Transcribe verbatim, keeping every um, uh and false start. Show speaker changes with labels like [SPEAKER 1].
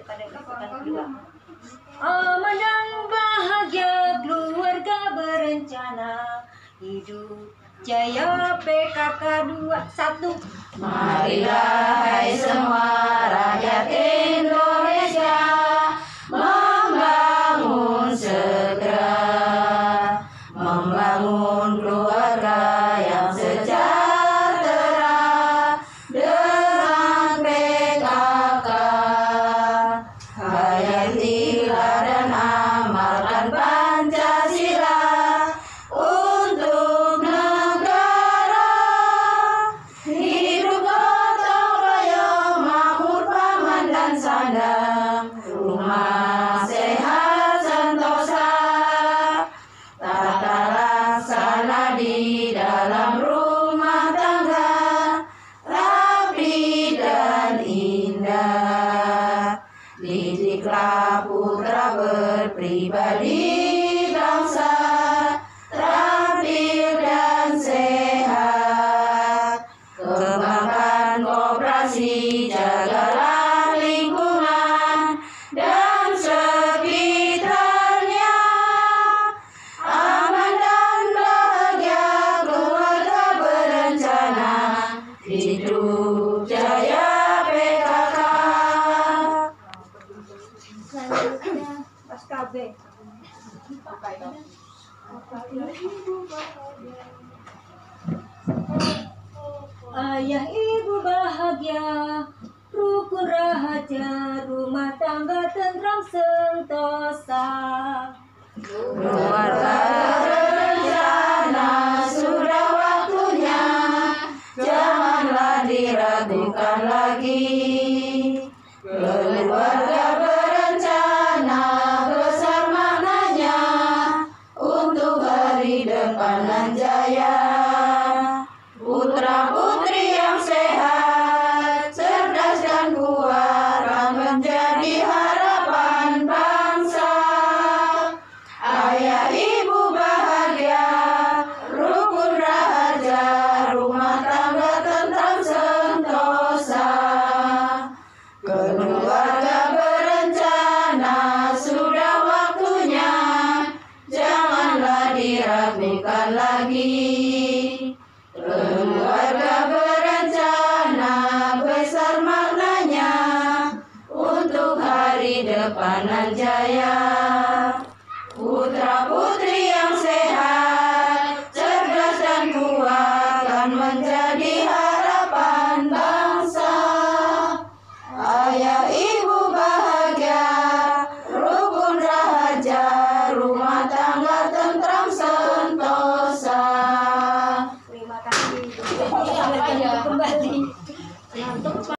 [SPEAKER 1] pada kesempatan kedua. Aman dan bahagia keluarga berencana, hidup jaya P K K dua satu.
[SPEAKER 2] Marilah hai semua rakyat Indonesia membangun segera, membangun keluarga yang sejahtera dengan P K K. Hayatilah dan amalkan Pancasila untuk negara. Hidup gotong royong, makmur paman dan sandang, rumah sehat sentosa, tata laksana di dalam rumah tangga rapi dan indah. Didiklah putra berpribadi bangsa, terampil dan sehat. Kembangkan koperasi, jagalah lingkungan dan sekitarnya. Aman dan bahagia keluarga berencana, hidup jaya P K K.
[SPEAKER 1] Selanjutnya pas K B. Ayah ibu bahagia, rukun rahaja, rumah tangga tentram sentosa.
[SPEAKER 2] Keluarga berencana, sudah waktunya, janganlah diragukan lagi. Keluarga berencana, besar maknanya untuk hari depan nan jaya. Putra putri yang sehat, cerdas dan kuat akan menjadi harapan bangsa. Ayah ibu bahagia, rukun rahaja, rumah tangga tentram sentosa. Keluarga berencana, sudah waktunya, janganlah diragukan lagi. Keluarga berencana, besar maknanya untuk hari depan nan jaya. Putra putri yang sehat, cerdas dan kuat akan menjadi harapan bangsa. Ayah ibu bahagia, rukun rahaja, rumah tangga tentram sentosa.
[SPEAKER 1] Terima kasih. Kembali.